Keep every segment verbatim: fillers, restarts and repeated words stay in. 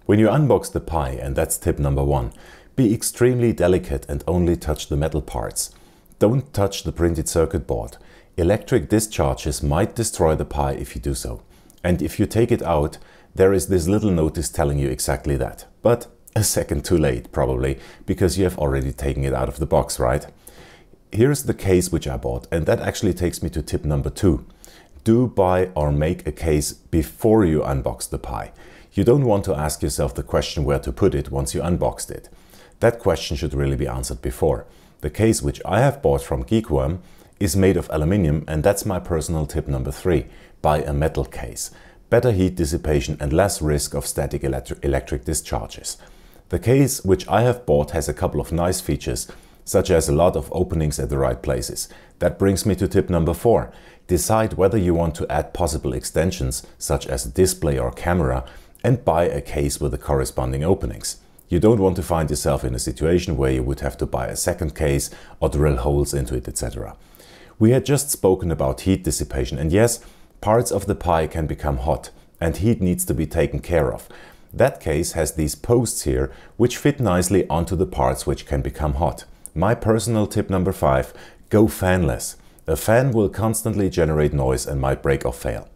When you unbox the Pi, and that's tip number one, be extremely delicate and only touch the metal parts. Don't touch the printed circuit board. Electric discharges might destroy the Pi if you do so. And if you take it out, there is this little notice telling you exactly that. But a second too late, probably, because you have already taken it out of the box, right? Here's the case which I bought, and that actually takes me to tip number two. Do buy or make a case before you unbox the Pi. You don't want to ask yourself the question where to put it once you unboxed it. That question should really be answered before. The case which I have bought from Geekworm is made of aluminium, and that's my personal tip number three. Buy a metal case. Better heat dissipation and less risk of static electri- electric discharges. The case which I have bought has a couple of nice features, such as a lot of openings at the right places. That brings me to tip number four. Decide whether you want to add possible extensions, such as a display or camera, and buy a case with the corresponding openings. You don't want to find yourself in a situation where you would have to buy a second case or drill holes into it, et cetera. We had just spoken about heat dissipation, and yes, parts of the Pi can become hot, and heat needs to be taken care of. That case has these posts here, which fit nicely onto the parts which can become hot. My personal tip number five, go fanless. A fan will constantly generate noise and might break or fail.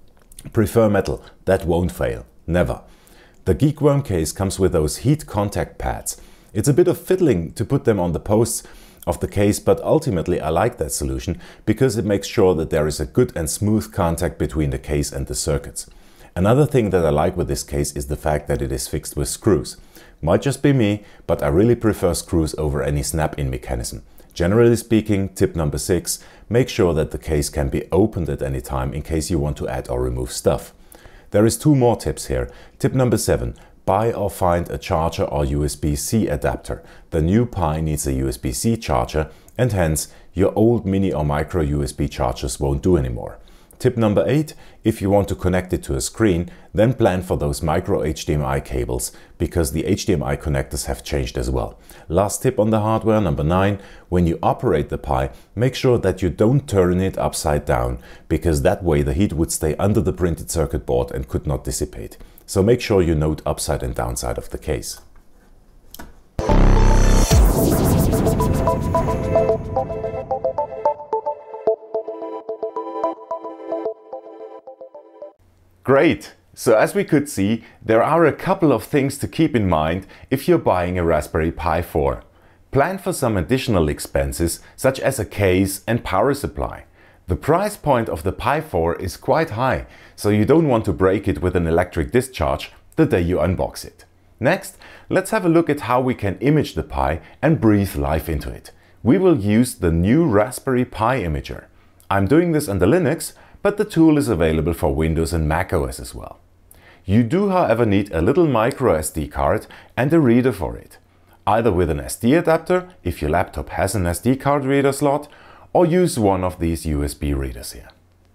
Prefer metal, that won't fail. Never. The Geekworm case comes with those heat contact pads. It's a bit of fiddling to put them on the posts of the case, but ultimately I like that solution because it makes sure that there is a good and smooth contact between the case and the circuits. Another thing that I like with this case is the fact that it is fixed with screws. Might just be me, but I really prefer screws over any snap-in mechanism. Generally speaking, tip number six, make sure that the case can be opened at any time in case you want to add or remove stuff. There is two more tips here. Tip number seven, buy or find a charger or U S B C adapter. The new Pi needs a U S B C charger, and hence your old mini or micro U S B chargers won't do anymore. Tip number eight, if you want to connect it to a screen, then plan for those micro H D M I cables, because the H D M I connectors have changed as well. Last tip on the hardware, number nine, when you operate the Pi, make sure that you don't turn it upside down, because that way the heat would stay under the printed circuit board and could not dissipate. So make sure you note upside and downside of the case. Great! So as we could see, there are a couple of things to keep in mind if you're buying a Raspberry Pi four. Plan for some additional expenses, such as a case and power supply. The price point of the Pi four is quite high, so you don't want to break it with an electric discharge the day you unbox it. Next, let's have a look at how we can image the Pi and breathe life into it. We will use the new Raspberry Pi Imager. I'm doing this under Linux, but the tool is available for Windows and macOS as well. You do, however, need a little micro S D card and a reader for it. Either with an S D adapter, if your laptop has an S D card reader slot, or use one of these U S B readers here.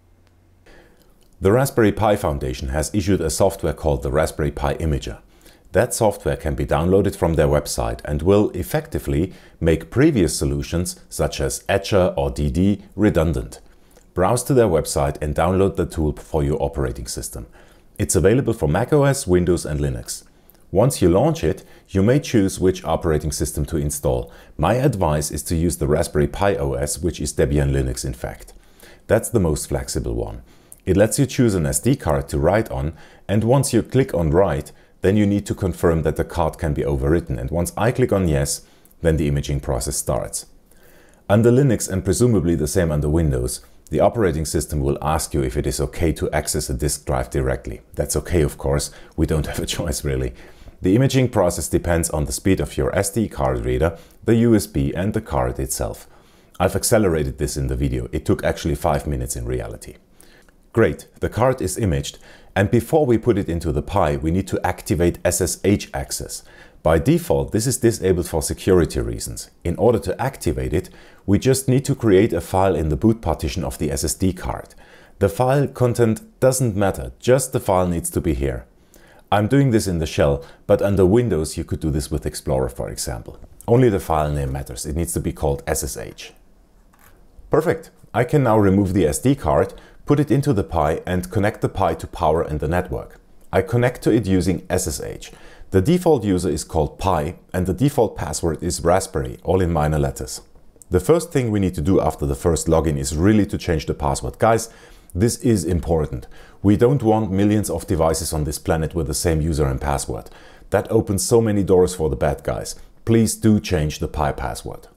The Raspberry Pi Foundation has issued a software called the Raspberry Pi Imager. That software can be downloaded from their website and will effectively make previous solutions such as Etcher or D D redundant. Browse to their website and download the tool for your operating system. It's available for macOS, Windows and Linux. Once you launch it, you may choose which operating system to install. My advice is to use the Raspberry Pi O S, which is Debian Linux in fact. That's the most flexible one. It lets you choose an S D card to write on, and once you click on write, then you need to confirm that the card can be overwritten, and once I click on yes, then the imaging process starts. Under Linux, and presumably the same under Windows, the operating system will ask you if it is okay to access a disk drive directly. That's okay, of course, we don't have a choice really. The imaging process depends on the speed of your S D card reader, the U S B and the card itself. I've accelerated this in the video, it took actually five minutes in reality. Great, the card is imaged, and before we put it into the Pi, we need to activate S S H access. By default, this is disabled for security reasons. In order to activate it, we just need to create a file in the boot partition of the S S D card. The file content doesn't matter, just the file needs to be here. I'm doing this in the shell, but under Windows you could do this with Explorer, for example. Only the file name matters, it needs to be called S S H. Perfect, I can now remove the S D card, put it into the Pi and connect the Pi to power and the network. I connect to it using S S H. The default user is called Pi and the default password is Raspberry, all in minor letters. The first thing we need to do after the first login is really to change the password. Guys, this is important. We don't want millions of devices on this planet with the same user and password. That opens so many doors for the bad guys. Please do change the Pi password.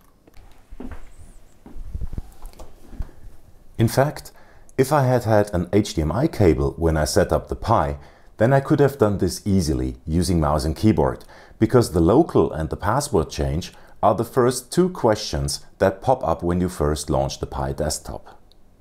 In fact, if I had had an H D M I cable when I set up the Pi, then I could have done this easily using mouse and keyboard, because the local and the password change are the first two questions that pop up when you first launch the Pi desktop.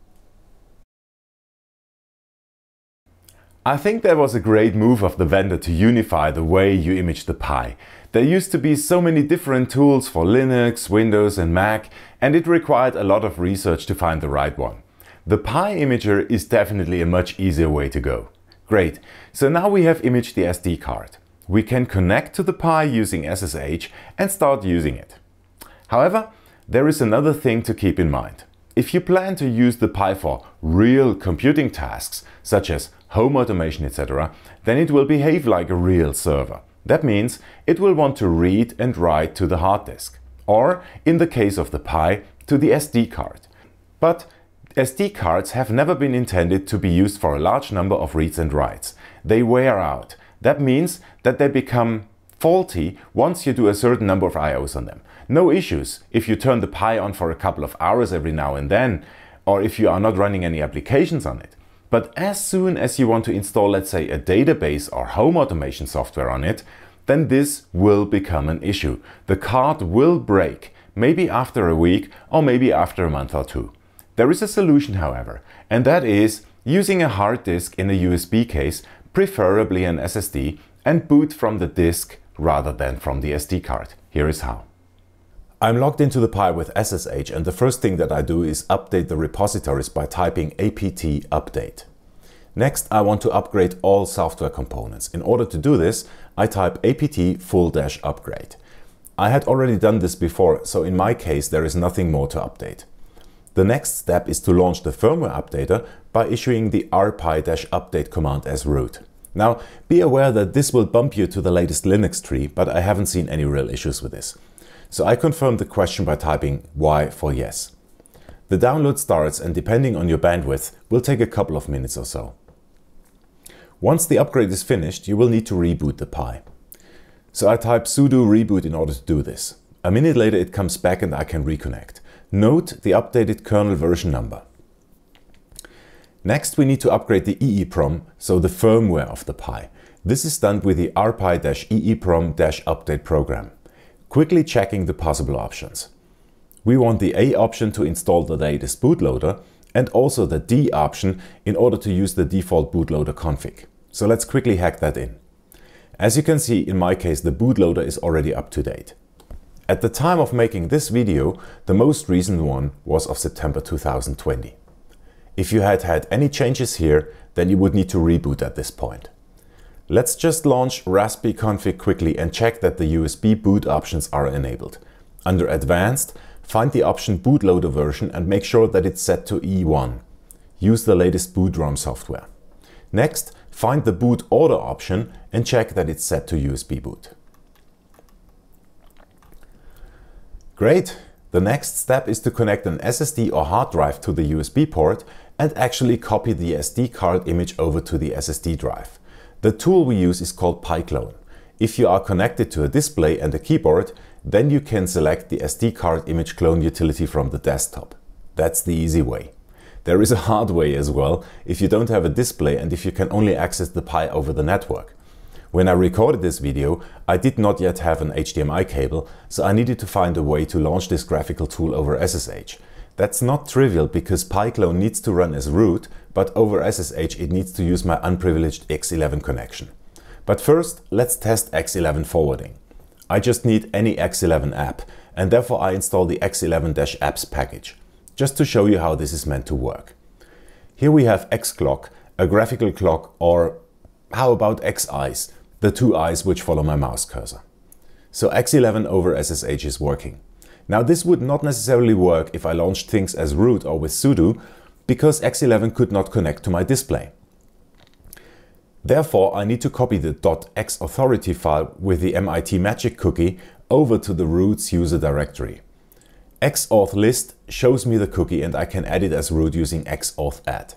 I think that was a great move of the vendor to unify the way you image the Pi. There used to be so many different tools for Linux, Windows and Mac, and it required a lot of research to find the right one. The Pi imager is definitely a much easier way to go. Great, so now we have imaged the S D card. We can connect to the Pi using S S H and start using it. However, there is another thing to keep in mind. If you plan to use the Pi for real computing tasks, such as home automation, et cetera, then it will behave like a real server. That means it will want to read and write to the hard disk, or in the case of the Pi, to the S D card. But S D cards have never been intended to be used for a large number of reads and writes. They wear out. That means that they become faulty once you do a certain number of I Os on them. No issues if you turn the Pi on for a couple of hours every now and then, or if you are not running any applications on it. But as soon as you want to install, let's say, a database or home automation software on it, then this will become an issue. The card will break, maybe after a week or maybe after a month or two. There is a solution, however, and that is using a hard disk in a U S B case, preferably an S S D, and boot from the disk rather than from the S D card. Here is how. I'm logged into the Pi with S S H, and the first thing that I do is update the repositories by typing apt-update. Next, I want to upgrade all software components. In order to do this, I type apt full-upgrade. I had already done this before, so in my case there is nothing more to update. The next step is to launch the firmware updater by issuing the rpi-update command as root. Now, be aware that this will bump you to the latest Linux tree, but I haven't seen any real issues with this. So I confirm the question by typing Y for yes. The download starts, and depending on your bandwidth, will take a couple of minutes or so. Once the upgrade is finished, you will need to reboot the Pi. So I type sudo reboot in order to do this. A minute later it comes back and I can reconnect. Note the updated kernel version number. Next we need to upgrade the EEPROM, so the firmware of the Pi. This is done with the rpi-eeprom-update program. Quickly checking the possible options. We want the A option to install the latest bootloader and also the D option in order to use the default bootloader config. So let's quickly hack that in. As you can see, in my case the bootloader is already up to date. At the time of making this video, the most recent one was of September two thousand twenty. If you had had any changes here, then you would need to reboot at this point. Let's just launch raspi-config quickly and check that the U S B boot options are enabled. Under Advanced, find the option bootloader version and make sure that it's set to E one. Use the latest boot ROM software. Next, find the boot order option and check that it's set to U S B boot. Great! The next step is to connect an S S D or hard drive to the U S B port and actually copy the S D card image over to the S S D drive. The tool we use is called piclone. If you are connected to a display and a keyboard, then you can select the S D card image clone utility from the desktop. That's the easy way. There is a hard way as well if you don't have a display and if you can only access the Pi over the network. When I recorded this video, I did not yet have an H D M I cable, so I needed to find a way to launch this graphical tool over S S H. That's not trivial because piclone needs to run as root, but over S S H it needs to use my unprivileged X eleven connection. But first, let's test X eleven forwarding. I just need any X eleven app, and therefore I install the X eleven apps package, just to show you how this is meant to work. Here we have xclock, a graphical clock, or how about xeyes, the two eyes which follow my mouse cursor. So X eleven over S S H is working. Now this would not necessarily work if I launched things as root or with sudo, because X eleven could not connect to my display. Therefore, I need to copy the .xauthority file with the M I T magic cookie over to the root's user directory. Xauth list shows me the cookie and I can add it as root using xauth add.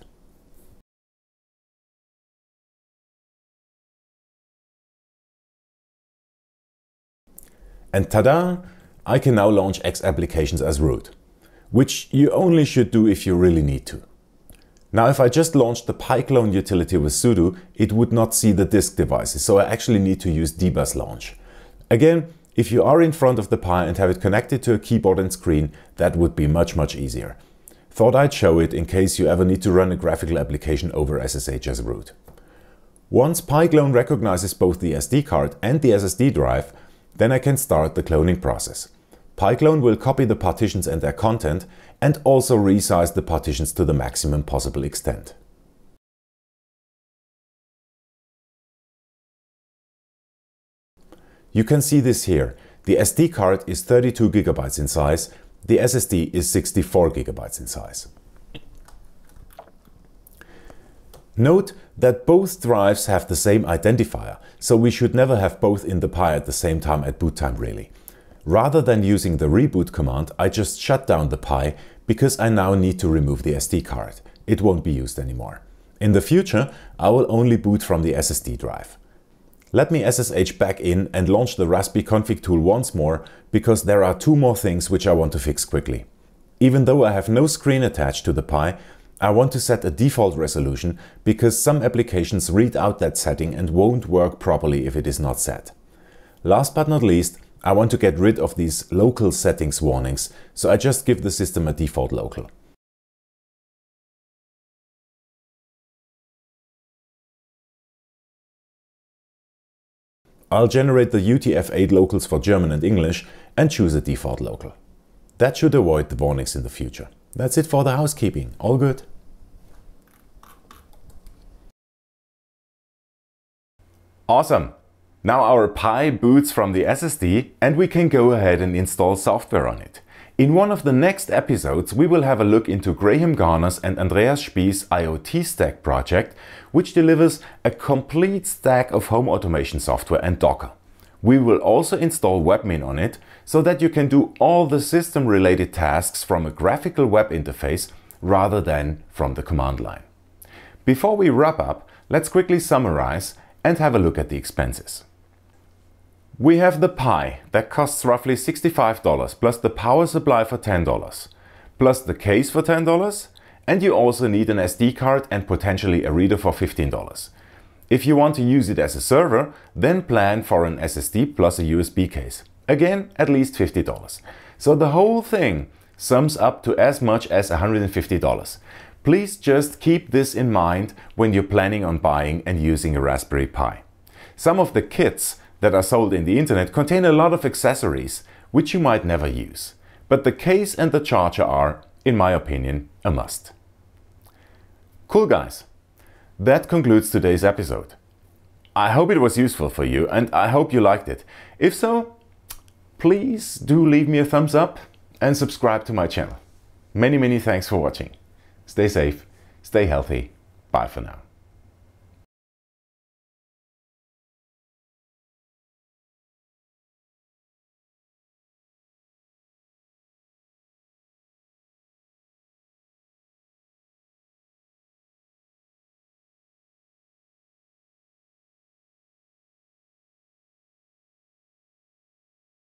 And tada! I can now launch X applications as root, which you only should do if you really need to. Now, if I just launched the piclone utility with sudo, it would not see the disk devices, so I actually need to use dbus-launch. Again, if you are in front of the Pi and have it connected to a keyboard and screen, that would be much, much easier. Thought I'd show it in case you ever need to run a graphical application over S S H as root. Once piclone recognizes both the S D card and the S S D drive, then I can start the cloning process. Piclone will copy the partitions and their content and also resize the partitions to the maximum possible extent. You can see this here. The S D card is thirty-two gigabytes in size, the S S D is sixty-four gigabytes in size. Note that both drives have the same identifier, so we should never have both in the Pi at the same time at boot time really. Rather than using the reboot command, I just shut down the Pi because I now need to remove the S D card. It won't be used anymore. In the future, I will only boot from the S S D drive. Let me S S H back in and launch the raspi-config tool once more because there are two more things which I want to fix quickly. Even though I have no screen attached to the Pi, I want to set a default resolution because some applications read out that setting and won't work properly if it is not set. Last but not least, I want to get rid of these local settings warnings, so I just give the system a default local. I'll generate the U T F eight locals for German and English and choose a default local. That should avoid the warnings in the future. That's it for the housekeeping. All good. Awesome! Now our Pi boots from the S S D and we can go ahead and install software on it. In one of the next episodes we will have a look into Graham Garner's and Andreas Spies IoT Stack project, which delivers a complete stack of home automation software and Docker. We will also install webmin on it so that you can do all the system related tasks from a graphical web interface rather than from the command line. Before we wrap up, let's quickly summarize and have a look at the expenses. We have the Pi that costs roughly sixty-five dollars plus the power supply for ten dollars, plus the case for ten dollars, and you also need an S D card and potentially a reader for fifteen dollars. If you want to use it as a server, then plan for an S S D plus a U S B case. Again, at least fifty dollars. So the whole thing sums up to as much as one hundred fifty dollars. Please just keep this in mind when you're planning on buying and using a Raspberry Pi. Some of the kits that are sold in the internet contain a lot of accessories, which you might never use. But the case and the charger are, in my opinion, a must. Cool guys! That concludes today's episode. I hope it was useful for you and I hope you liked it. If so, please do leave me a thumbs up and subscribe to my channel. Many, many thanks for watching. Stay safe, stay healthy. Bye for now.